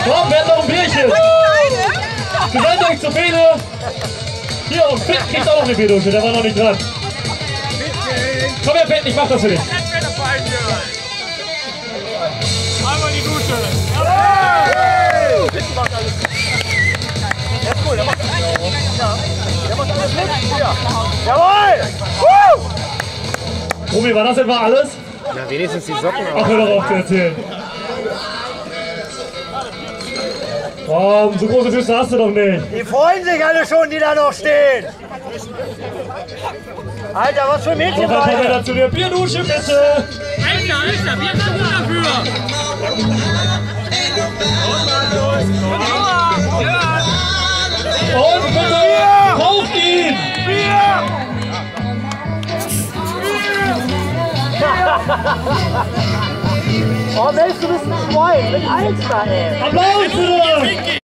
Komm, wer hat noch ein Bierchen? Gesellt euch zur Fede. Hier, und Pitt kriegt auch noch eine Bierdusche, der war noch nicht dran. Komm her, Pitt, ich mach das für dich. Einmal die Dusche. Pitt macht alles. Der ist cool, der macht alles. Der macht alles mit. Ja. Jawohl! Robi, war das etwa alles? Na, wenigstens die Socken. Ach, hör doch auf zu erzählen. Komm, so große Füße hast du doch nicht. Die freuen sich alle schon, die da noch stehen. Alter, was für ein Mädchen Noch ein paar war Männer zu der Bierdusche, bitte. Alter, wir haben dafür. Und bitte, kauft ihn! Oh Mensch, du bist ein Schwein mit Alster, ey. Applaus für